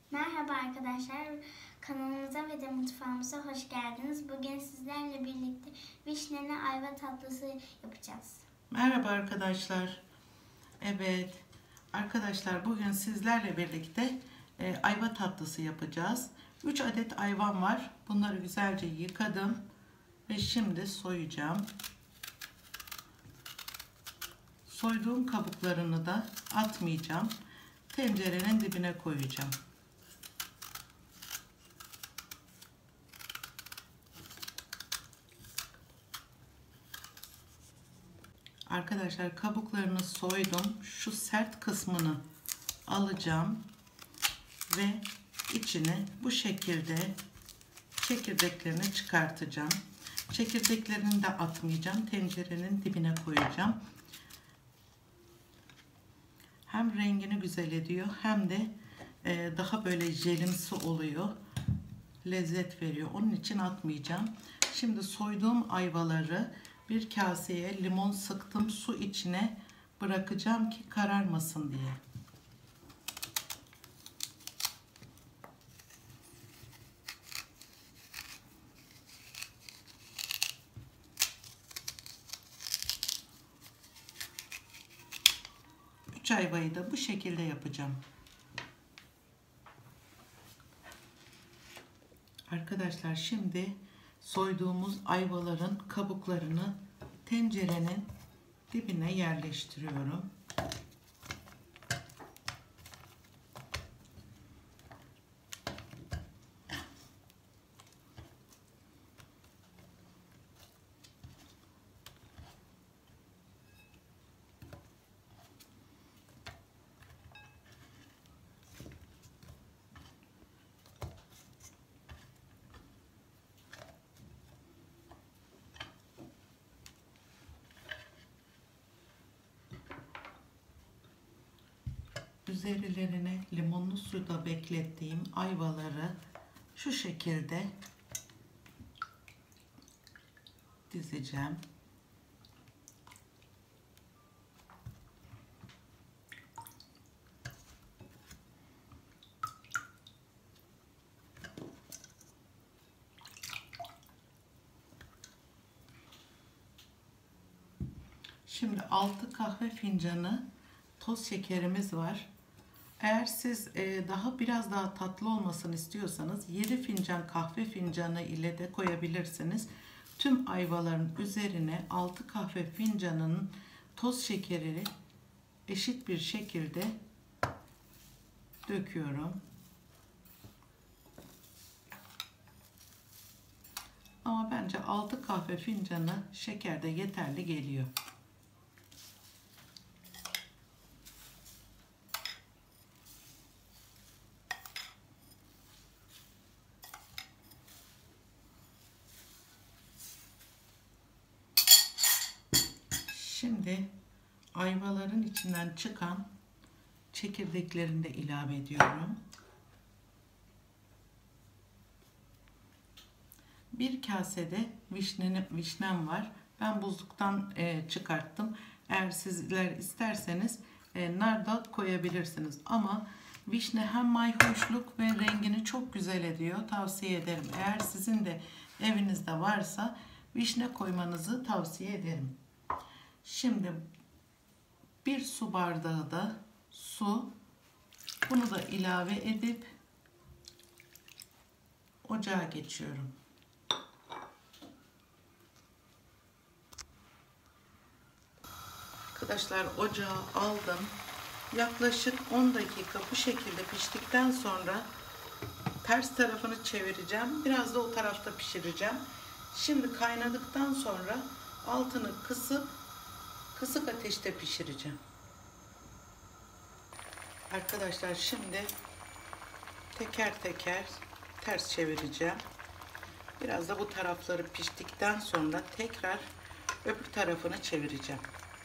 Merhaba arkadaşlar, kanalımıza ve de mutfağımıza hoş geldiniz. Bugün sizlerle birlikte vişneli ayva tatlısı yapacağız. Merhaba arkadaşlar. Evet arkadaşlar, bugün sizlerle birlikte ayva tatlısı yapacağız. 3 adet ayvam var. Bunları güzelce yıkadım ve şimdi soyacağım. Soyduğum kabuklarını da atmayacağım. Tencerenin dibine koyacağım. Arkadaşlar, kabuklarını soydum. Şu sert kısmını alacağım ve içine bu şekilde çekirdeklerini çıkartacağım. Çekirdeklerini de atmayacağım. Tencerenin dibine koyacağım. Hem rengini güzel ediyor hem de daha böyle jelimsi oluyor. Lezzet veriyor. Onun için atmayacağım. Şimdi soyduğum ayvaları bir kaseye limon sıktım, su içine bırakacağım ki kararmasın diye. Üç ayvayı da bu şekilde yapacağım. Arkadaşlar, şimdi soyduğumuz ayvaların kabuklarını tencerenin dibine yerleştiriyorum. Üzerlerine limonlu suda beklettiğim ayvaları şu şekilde dizeceğim. Şimdi 6 kahve fincanı toz şekerimiz var. Eğer siz biraz daha tatlı olmasını istiyorsanız 7 fincan kahve fincanı ile de koyabilirsiniz. Tüm ayvaların üzerine 6 kahve fincanının toz şekeri eşit bir şekilde döküyorum. Ama bence 6 kahve fincanı şeker de yeterli geliyor. Şimdi ayvaların içinden çıkan çekirdeklerini de ilave ediyorum. Bir kasede vişnem var. Ben buzluktan çıkarttım. Eğer sizler isterseniz nar da koyabilirsiniz. Ama vişne hem mayhoşluk ve rengini çok güzel ediyor. Tavsiye ederim. Eğer sizin de evinizde varsa vişne koymanızı tavsiye ederim. Şimdi bir su bardağı da su, bunu da ilave edip ocağa geçiyorum. Arkadaşlar, ocağa aldım. Yaklaşık 10 dakika bu şekilde piştikten sonra ters tarafını çevireceğim. Biraz da o tarafta pişireceğim. Şimdi kaynadıktan sonra altını kısıp kısık ateşte pişireceğim. Arkadaşlar, şimdi teker teker ters çevireceğim. Biraz da bu tarafları piştikten sonra tekrar öbür tarafını çevireceğim.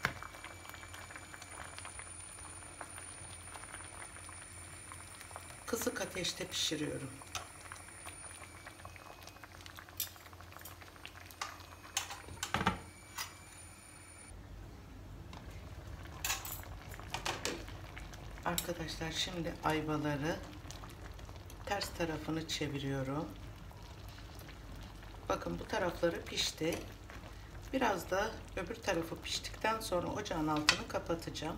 Kısık ateşte pişiriyorum. Arkadaşlar, şimdi ayvaları ters tarafını çeviriyorum. Bakın bu tarafları pişti. Biraz da öbür tarafı piştikten sonra ocağın altını kapatacağım.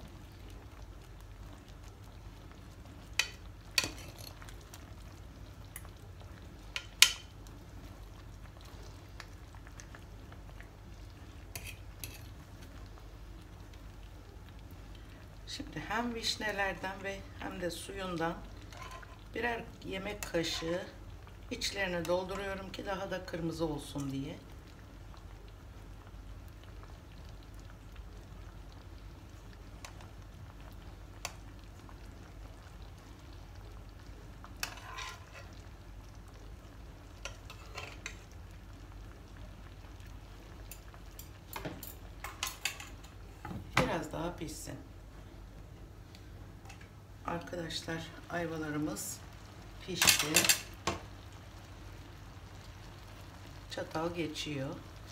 Şimdi hem vişnelerden ve hem de suyundan birer yemek kaşığı içlerine dolduruyorum ki daha da kırmızı olsun diye. Biraz daha pişsin. Arkadaşlar ayvalarımız pişti. Çatal geçiyor.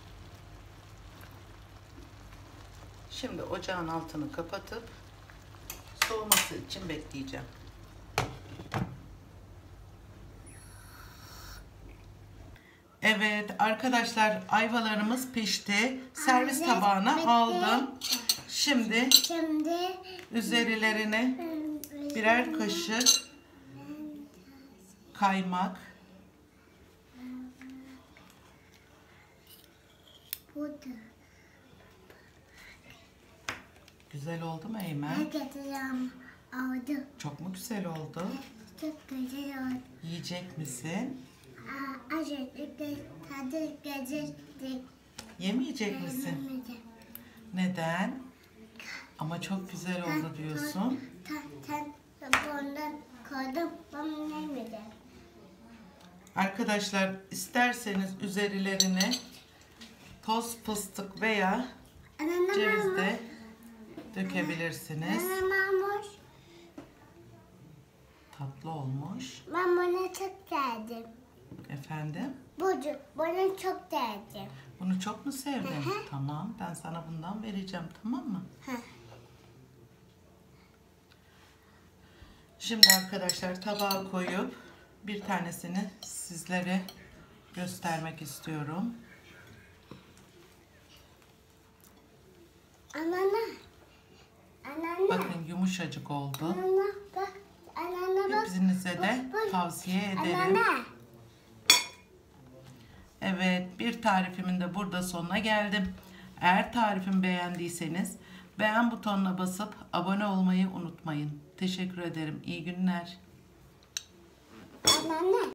Şimdi ocağın altını kapatıp soğuması için bekleyeceğim. Evet arkadaşlar ayvalarımız pişti. Servis tabağına aldım. Şimdi üzerlerine birer kaşık kaymak, güzel oldu mu Eymen? Oldu. Çok mu güzel oldu? Çok güzel oldu. Yiyecek misin? Yemeyecek misin? Neden? Ama çok güzel oldu diyorsun. Arkadaşlar isterseniz üzerlerine toz fıstık veya ceviz de dökebilirsiniz. Tatlı olmuş. Ben buna çok sevdim. Efendim? Bana çok sevdim. Bunu çok mu sevdin? Hı hı. Tamam, ben sana bundan vereceğim, tamam mı? Şimdi arkadaşlar tabağa koyup bir tanesini sizlere göstermek istiyorum. Bakın yumuşacık oldu. Hepinize de tavsiye ederim. Evet, bir tarifimin de burada sonuna geldim. Eğer tarifimi beğendiyseniz beğen butonuna basıp abone olmayı unutmayın. Teşekkür ederim. İyi günler.